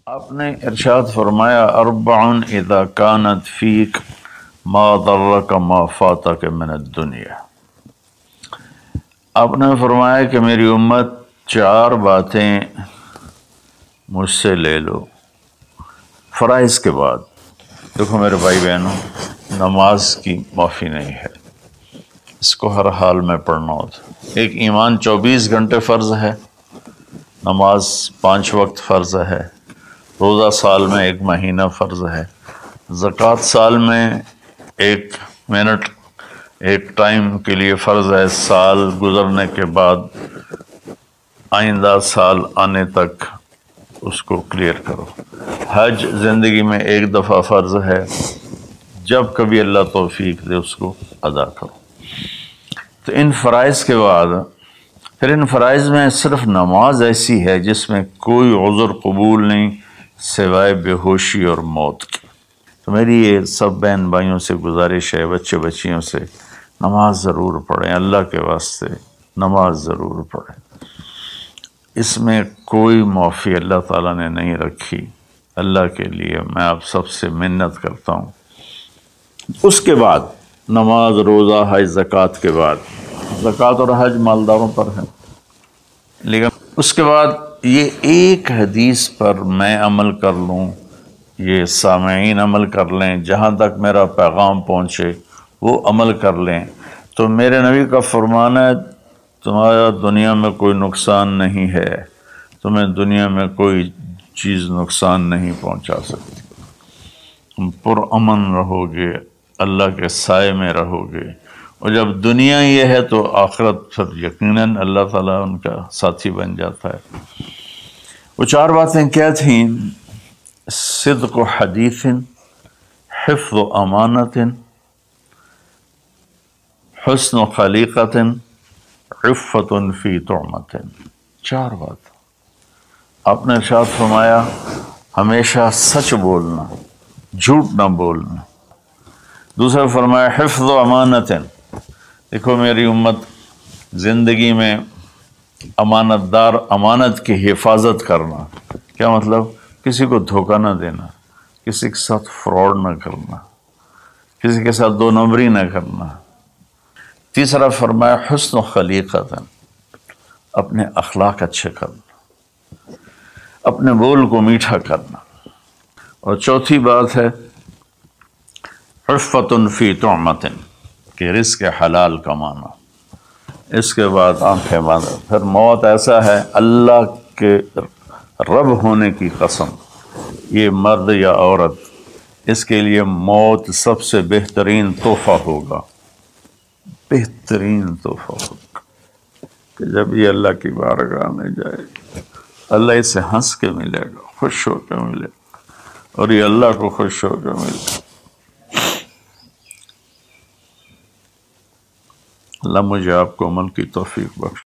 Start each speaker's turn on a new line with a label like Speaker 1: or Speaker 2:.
Speaker 1: آپ نے ارشاد فرمایا اربعن اذا کانت فیک ما ضرک ما فاتک من الدنیا۔ آپ نے فرمایا کہ میری امت چار باتیں مجھ سے لے لو فرائض کے بعد۔ دیکھو میرے بھائی بہنوں، نماز کی معافی نہیں ہے، اس کو ہر حال میں پڑھنا ہوتا۔ ایک ایمان 24 گھنٹے فرض ہے، نماز 5 وقت فرض ہے، روزہ سال میں 1 مہینہ فرض ہے، زکوٰۃ سال میں 1 منٹ 1 ٹائم کے لیے فرض ہے، سال گزرنے کے بعد آئندہ سال آنے تک اس کو کلیئر کرو۔ حج زندگی میں 1 دفعہ فرض ہے، جب کبھی اللہ توفیق دے اس کو ادا کرو۔ تو ان فرائض کے بعد پھر ان فرائض میں صرف نماز ایسی ہے جس میں کوئی عذر قبول نہیں سوائے بے ہوشی اور موت کی۔ تو میری یہ سب بہن بھائیوں سے گزارش ہے، بچے بچیوں سے، نماز ضرور پڑھیں، اللہ کے واسطے نماز ضرور پڑھیں۔ اس میں کوئی معافی اللہ تعالیٰ نے نہیں رکھی۔ اللہ کے لیے میں آپ سب سے منت کرتا ہوں، اس کے بعد نماز، روزہ، حج، زکوٰۃ کے بعد، زکوٰۃ اور حج مالداروں پر ہے، لیکن اس کے بعد یہ ایک حدیث پر میں عمل کر لوں، یہ سامعین عمل کر لیں، جہاں تک میرا پیغام پہنچے وہ عمل کر لیں، تو میرے نبی کا فرمان ہے تمہارا دنیا میں کوئی نقصان نہیں ہے، تمہیں دنیا میں کوئی چیز نقصان نہیں پہنچا سکتی، تم پرامن رہو گے، اللہ کے سائے میں رہو گے، اور جب دنیا یہ ہے تو آخرت پھر یقیناً اللہ تعالیٰ ان کا ساتھی بن جاتا ہے۔ وہ 4 باتیں کیا تھیں؟ صدق حدیث، حفظ امانت، حسن خلیقت، عفت فی طعمت۔ 4 بات آپ نے ارشاد فرمایا، ہمیشہ سچ بولنا، جھوٹ نہ بولنا۔ دوسرا فرمایا حفظ امانت، دیکھو میری امت زندگی میں امانت دار، امانت کی حفاظت کرنا، کیا مطلب؟ کسی کو دھوکہ نہ دینا، کسی کے ساتھ فراڈ نہ کرنا، کسی کے ساتھ 2 نمبری نہ کرنا۔ تیسرا فرمایا حسن خلیقت، اپنے اخلاق اچھے کرنا، اپنے بول کو میٹھا کرنا۔ اور چوتھی بات ہے عفت فی طعمت، کہ رزق حلال کمانا۔ اس کے بعد آنکھیں بند۔ پھر موت ایسا ہے، اللہ کے رب ہونے کی قسم، یہ مرد یا عورت، اس کے لیے موت سب سے بہترین تحفہ ہوگا، بہترین تحفہ ہوگا، کہ جب یہ اللہ کی بارگاہ میں جائے گا، اللہ اسے ہنس کے ملے گا، خوش ہو کے ملے گا، اور یہ اللہ کو خوش ہو کے ملے گا۔ اللہ مجھے آپ کو عمل کی توفیق بخش۔